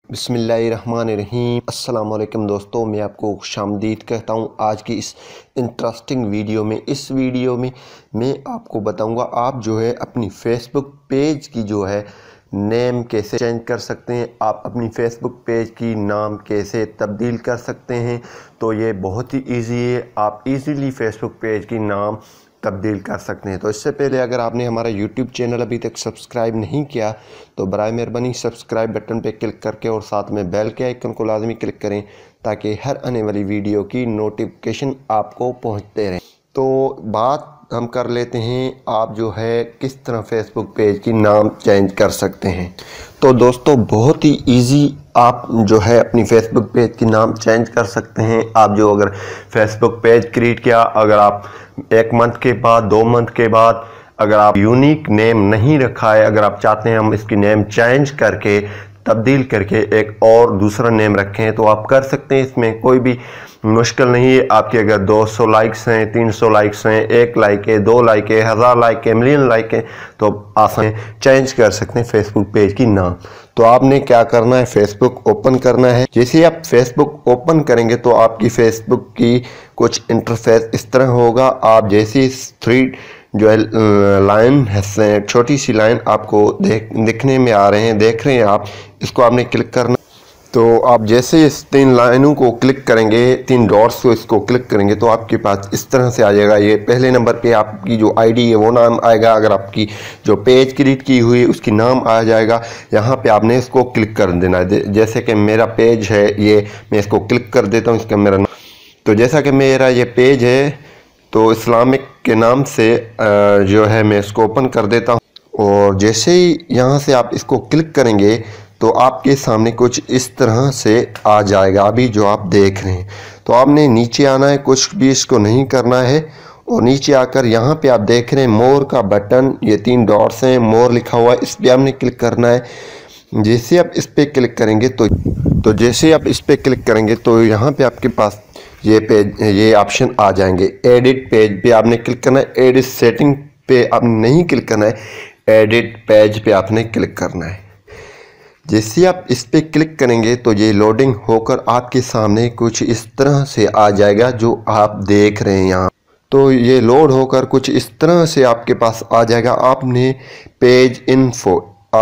बिस्मिल्लाहिर्रहमानिर्रहीम। अस्सलाम वालेकुम दोस्तों, मैं आपको खुशामदीद कहता हूँ आज की इस इंटरेस्टिंग वीडियो में। इस वीडियो में मैं आपको बताऊँगा आप जो है अपनी फेसबुक पेज की जो है नेम कैसे चेंज कर सकते हैं, आप अपनी फेसबुक पेज की नाम कैसे तब्दील कर सकते हैं। तो ये बहुत ही ईजी है, आप इजीली फेसबुक पेज की नाम तब्दील कर सकते हैं। तो इससे पहले अगर आपने हमारा यूट्यूब चैनल अभी तक सब्सक्राइब नहीं किया तो बराए मेहरबानी सब्सक्राइब बटन पे क्लिक करके और साथ में बेल के आइकन को लाजमी क्लिक करें ताकि हर आने वाली वीडियो की नोटिफिकेशन आपको पहुंचते रहे। तो बात हम कर लेते हैं आप जो है किस तरह फेसबुक पेज की नाम चेंज कर सकते हैं। तो दोस्तों बहुत ही इजी आप जो है अपनी फेसबुक पेज की नाम चेंज कर सकते हैं। आप जो अगर फेसबुक पेज क्रिएट किया, अगर आप 1 मंथ के बाद 2 मंथ के बाद अगर आप यूनिक नेम नहीं रखा है, अगर आप चाहते हैं हम इसकी नेम चेंज करके तब्दील करके एक और दूसरा नेम रखें तो आप कर सकते हैं। इसमें कोई भी मुश्किल नहीं है। आपके अगर 200 लाइक्स हैं, 300 लाइक्स हैं, 1 लाइक है, 2 लाइक है, 1000 लाइक है, मिलियन लाइक है, तो आसान चेंज कर सकते हैं फेसबुक पेज की नाम। तो आपने क्या करना है, फेसबुक ओपन करना है। जैसे आप फेसबुक ओपन करेंगे तो आपकी फेसबुक की कुछ इंटरफेस इस तरह होगा। आप जैसे 3 जो है लाइन है, छोटी सी लाइन आपको दिखने में आ रहे हैं, देख रहे हैं आप, इसको आपने क्लिक करना। तो आप जैसे इस 3 लाइनों को क्लिक करेंगे, 3 डॉट्स को इसको क्लिक करेंगे तो आपके पास इस तरह से आ जाएगा। ये पहले नंबर पे आपकी जो आईडी है वो नाम आएगा, अगर आपकी जो पेज क्रिएट की हुई है उसकी नाम आ जाएगा। यहाँ पे आपने इसको क्लिक कर देना है। जैसे कि मेरा पेज है ये, मैं इसको क्लिक कर देता हूँ, इसका मेरा नाम। तो जैसा कि मेरा ये पेज है तो इस्लामिक के नाम से जो है मैं इसको ओपन कर देता हूँ। और जैसे ही यहाँ से आप इसको क्लिक करेंगे तो आपके सामने कुछ इस तरह से आ जाएगा, अभी जो आप देख रहे हैं। तो आपने नीचे आना है, कुछ भी इसको नहीं करना है। और नीचे आकर यहाँ पे आप देख रहे हैं मोर का बटन, ये 3 डॉट्स हैं, मोर लिखा हुआ है, इस पर आपने क्लिक करना है। जैसे आप इस पर क्लिक करेंगे तो जैसे आप इस पर क्लिक करेंगे तो यहाँ पे आपके पास ये पेज, ये ऑप्शन आ जाएंगे। एडिट पेज पे आपने क्लिक करना है, एडिट सेटिंग पे आपने नहीं क्लिक करना है, एडिट पेज पे आपने क्लिक करना है। जैसे आप इस पे क्लिक करेंगे तो ये लोडिंग होकर आपके सामने कुछ इस तरह से आ जाएगा जो आप देख रहे हैं यहाँ। तो ये लोड होकर कुछ इस तरह से आपके पास आ जाएगा। आपने पेज इन्फो,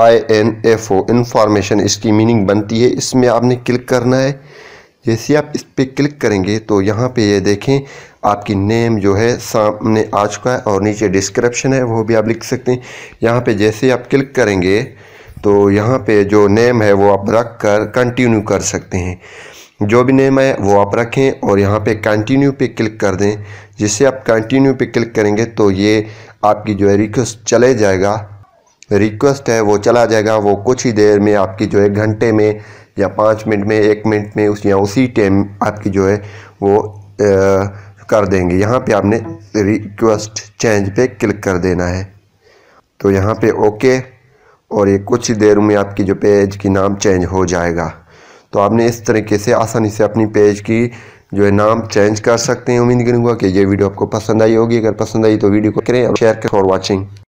INFO इंफॉर्मेशन इसकी मीनिंग बनती है, इसमें आपने क्लिक करना है। जैसे आप इस पर क्लिक करेंगे तो यहाँ पे ये देखें आपकी नेम जो है सामने आ चुका है और नीचे डिस्क्रिप्शन है वो भी आप लिख सकते हैं। यहाँ पे जैसे आप क्लिक करेंगे तो यहाँ पे जो नेम है वो आप रख कर कंटिन्यू कर सकते हैं। जो भी नेम है वो आप रखें और यहाँ पे कंटिन्यू पे क्लिक कर दें। जिससे आप कंटिन्यू पे क्लिक करेंगे तो ये आपकी जो है रिक्वेस्ट चले जाएगा, रिक्वेस्ट है वो चला जाएगा। वो कुछ ही देर में आपकी जो है घंटे में या 5 मिनट में, 1 मिनट में या उसी टाइम आपकी जो है वो कर देंगे। यहाँ पे आपने रिक्वेस्ट चेंज पे क्लिक कर देना है। तो यहाँ पे ओके, और ये कुछ ही देर में आपकी जो पेज की नाम चेंज हो जाएगा। तो आपने इस तरीके से आसानी से अपनी पेज की जो है नाम चेंज कर सकते हैं। उम्मीद करूँगा कि ये वीडियो आपको पसंद आई होगी। अगर पसंद आई तो वीडियो को करें और शेयर करें। For watching.